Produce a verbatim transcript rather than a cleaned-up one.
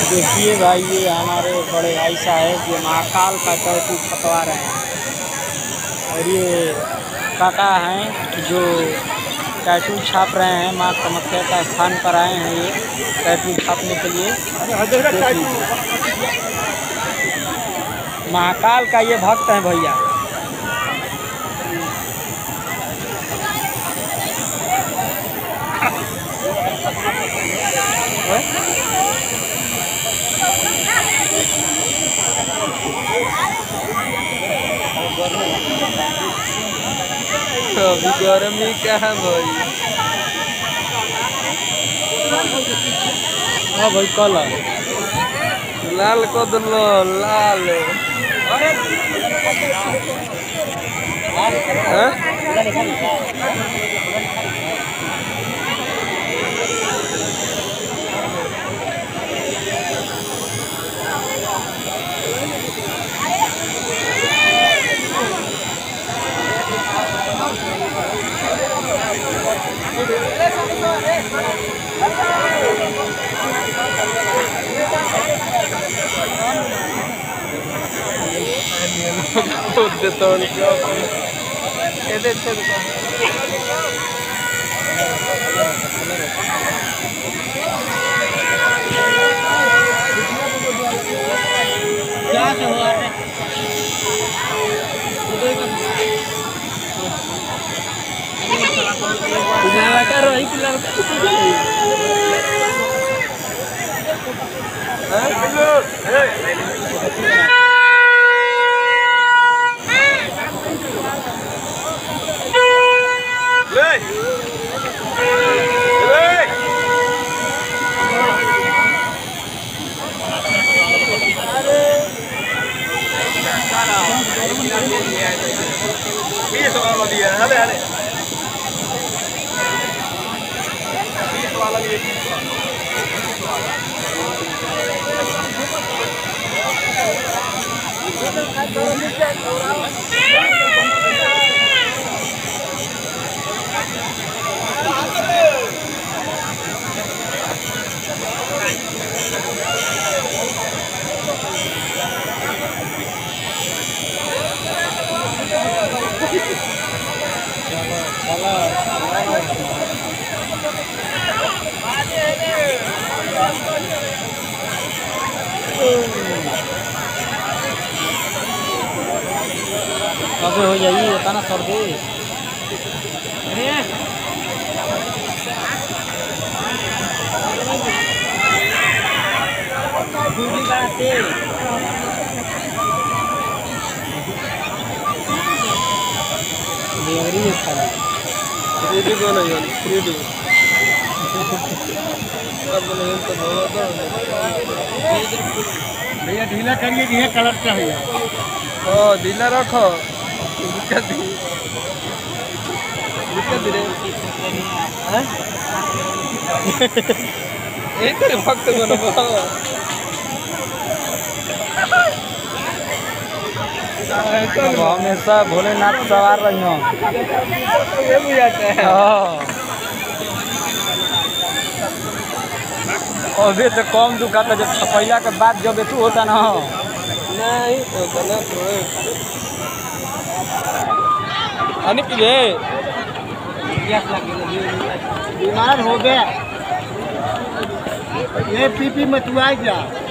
देखिए भाई, ये हमारे बड़े भाई साहब ये महाकाल का टैटू छपवा रहे हैं। और ये काका हैं जो टैटू छाप रहे हैं। माँ कामाख्या का स्थान पर आए हैं ये टैटू छापने के लिए। महाकाल का ये भक्त हैं भैया। अभी गर्मी कहाँ भाई। हाँ भाई, कलर लाल को दलो लाल। हाँ? क्या से हुआ है? करो एक कब हो जाइए बता ना सर दे। भैया ढीला करिए, ये कलर चाहिए। हाँ ढीला रखो। एक भक्त बनो हमेशा भोलेनाथ सवार रही हो। अभी तो कम दुखा था, जब छपैया के बाद जब तू होता ना नहीं होता ना पानी पी ले। बीमार हो गया ये पी पी मत जा।